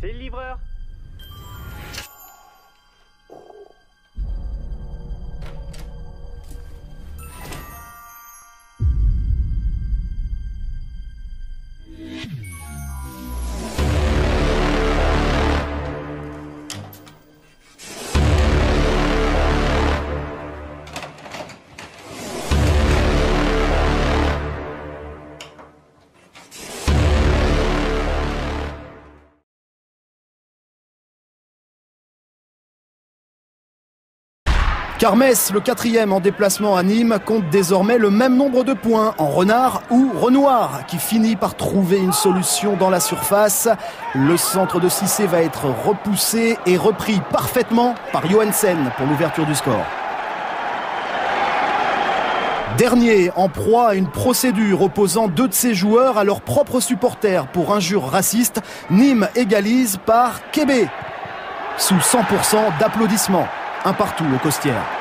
C'est le livreur. Car Metz, le 4e en déplacement à Nîmes, compte désormais le même nombre de points en Renard ou Renoir, qui finit par trouver une solution dans la surface. Le centre de Cissé va être repoussé et repris parfaitement par Johansen pour l'ouverture du score. Dernier en proie à une procédure opposant 2 de ses joueurs à leurs propres supporters pour injures racistes, Nîmes égalise par Kébé, sous 100% d'applaudissements. Un partout au Costières.